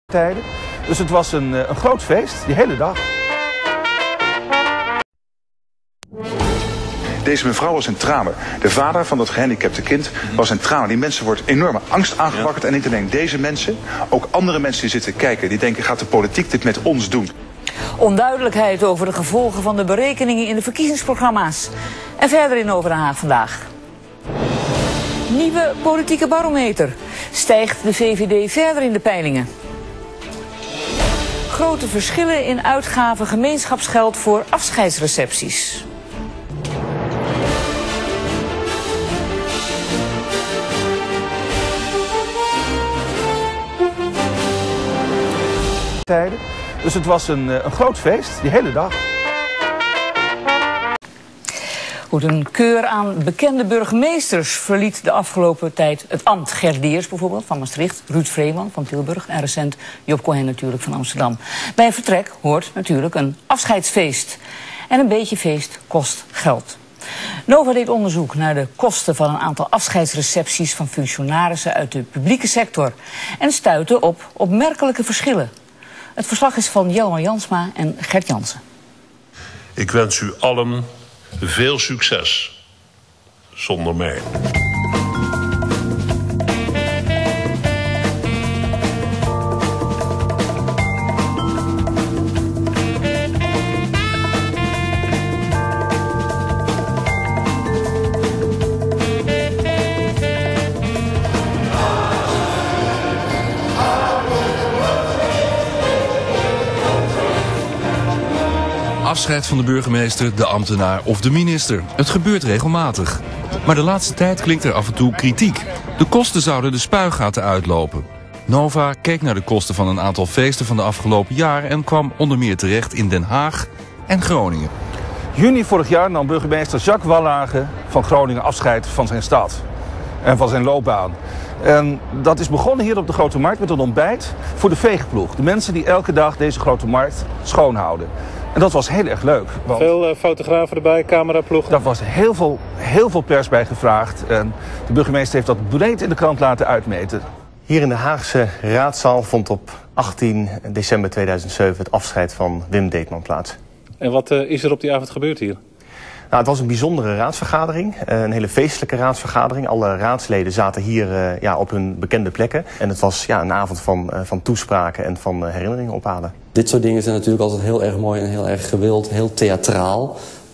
tijden. Dus het was een groot feest, die hele dag. Deze mevrouw was in tranen. De vader van dat gehandicapte kind was in tranen. Die mensen wordt enorme angst aangewakkerd. En niet alleen deze mensen, ook andere mensen die zitten kijken. Die denken, gaat de politiek dit met ons doen? Onduidelijkheid over de gevolgen van de berekeningen in de verkiezingsprogramma's. En verder in Over Den Haag vandaag. Nieuwe politieke barometer. Stijgt de VVD verder in de peilingen? Grote verschillen in uitgaven gemeenschapsgeld voor afscheidsrecepties. Dus het was een groot feest, die hele dag. Goed, een keur aan bekende burgemeesters verliet de afgelopen tijd het ambt. Gert Deers bijvoorbeeld van Maastricht, Ruud Vreeman van Tilburg en recent Job Cohen natuurlijk van Amsterdam. Bij een vertrek hoort natuurlijk een afscheidsfeest. En een beetje feest kost geld. Nova deed onderzoek naar de kosten van een aantal afscheidsrecepties van functionarissen uit de publieke sector. En stuitte op opmerkelijke verschillen. Het verslag is van Jelmer Jansma en Gert Jansen. Ik wens u allen veel succes. Zonder mij. Afscheid van de burgemeester, de ambtenaar of de minister. Het gebeurt regelmatig. Maar de laatste tijd klinkt er af en toe kritiek. De kosten zouden de spuigaten uitlopen. Nova keek naar de kosten van een aantal feesten van de afgelopen jaren en kwam onder meer terecht in Den Haag en Groningen. Juni vorig jaar nam burgemeester Jacques Wallage van Groningen afscheid van zijn stad en van zijn loopbaan. En dat is begonnen hier op de Grote Markt met een ontbijt voor de veegploeg. De mensen die elke dag deze Grote Markt schoonhouden. En dat was heel erg leuk. Veel fotografen erbij, cameraploeg. Daar was heel veel pers bij gevraagd. En de burgemeester heeft dat breed in de krant laten uitmeten. Hier in de Haagse raadzaal vond op 18 december 2007 het afscheid van Wim Deetman plaats. En wat is er op die avond gebeurd hier? Nou, het was een bijzondere raadsvergadering, een hele feestelijke raadsvergadering. Alle raadsleden zaten hier op hun bekende plekken. En het was een avond van toespraken en van herinneringen ophalen. Dit soort dingen zijn natuurlijk altijd heel erg mooi en heel erg gewild, heel theatraal.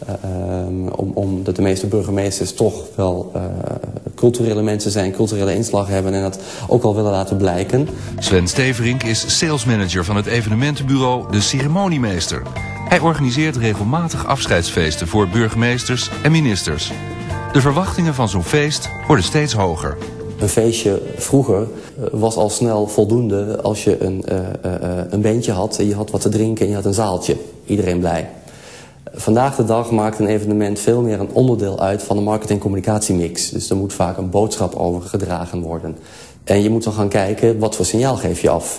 Omdat de meeste burgemeesters toch wel culturele mensen zijn, culturele inslag hebben en dat ook wel willen laten blijken. Sven Steverink is salesmanager van het evenementenbureau De Ceremoniemeester. Hij organiseert regelmatig afscheidsfeesten voor burgemeesters en ministers. De verwachtingen van zo'n feest worden steeds hoger. Een feestje vroeger was al snel voldoende als je een bandje had en je had wat te drinken en je had een zaaltje. Iedereen blij. Vandaag de dag maakt een evenement veel meer een onderdeel uit van de marketing-communicatiemix. Dus er moet vaak een boodschap over gedragen worden. En je moet dan gaan kijken, wat voor signaal geef je af?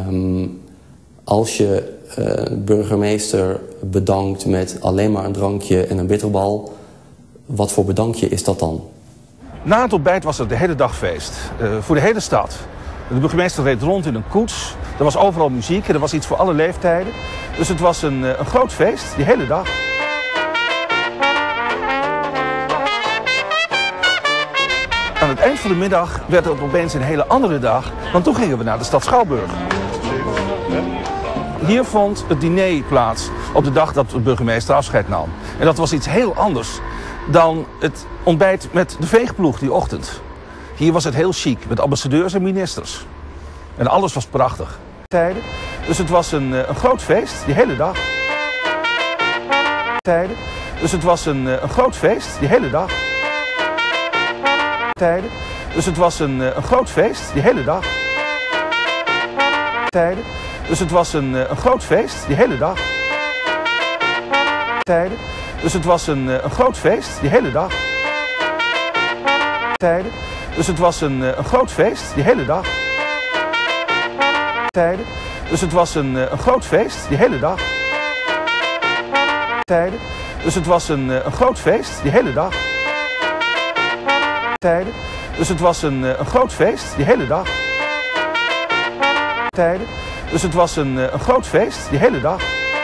Als je burgemeester bedankt met alleen maar een drankje en een bitterbal, wat voor bedankje is dat dan? Na het ontbijt was het de hele dag feest. Voor de hele stad. De burgemeester reed rond in een koets. Er was overal muziek en er was iets voor alle leeftijden. Dus het was een groot feest, die hele dag. Aan het eind van de middag werd het opeens een hele andere dag. Want toen gingen we naar de stad Schouwburg. Hier vond het diner plaats op de dag dat de burgemeester afscheid nam. En dat was iets heel anders dan het ontbijt met de veegploeg die ochtend. Hier was het heel chic, met ambassadeurs en ministers. En alles was prachtig. Dus het was een groot feest, die hele dag. Dus het was een groot feest, die hele dag. Dus het was een groot feest, die hele dag. Dus het was een groot feest, die hele dag. Dus het was een groot feest, die hele dag. Dus het was een groot feest, die hele dag. Dus het was een groot feest, die hele dag. Dus het was een groot feest, die hele dag. Dus het was een groot feest, die hele dag. Dus het was een groot feest, die hele dag.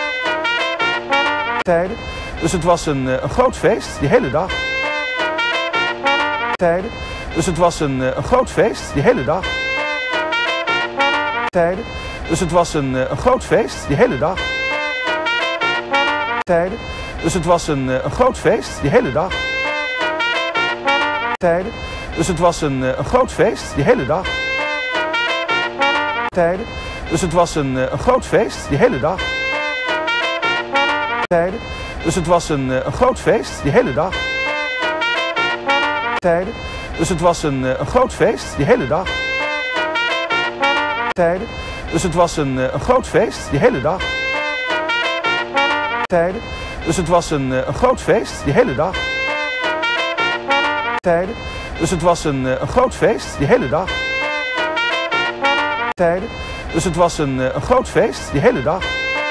Tijden. Dus het was een groot feest, die hele dag. Tijden. Dus het was een groot feest, die hele dag. Tijden. Dus het was een groot feest, die hele dag. Tijden. Dus het was een groot feest, die hele dag. Tijden. Dus het was een groot feest, die hele dag. Tijden. Dus het was een groot feest, die hele dag. Tijden. Dus het was een groot feest, die hele dag. Tijden. Dus het was een groot feest, die hele dag. Tijden. Dus het was een groot feest, die hele dag. Tijden. Dus het was een groot feest, die hele dag. Tijden. Dus het was een groot feest, die hele dag. Tijden. Dus het was een groot feest, die hele dag.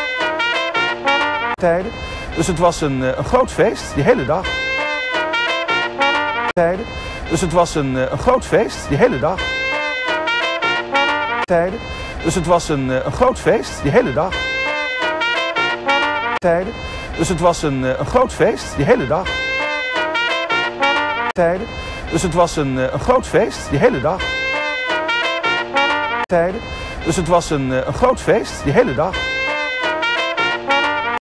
Tijden. Dus het was een groot feest, die hele dag. Tijden. Dus het was een groot feest, die hele dag. Tijden. Dus het was een groot feest, die hele dag. Tijden. Dus het was een groot feest, die hele dag. Tijden. Dus het was een groot feest, die hele dag. Tijden. Dus het was een groot feest, die hele dag.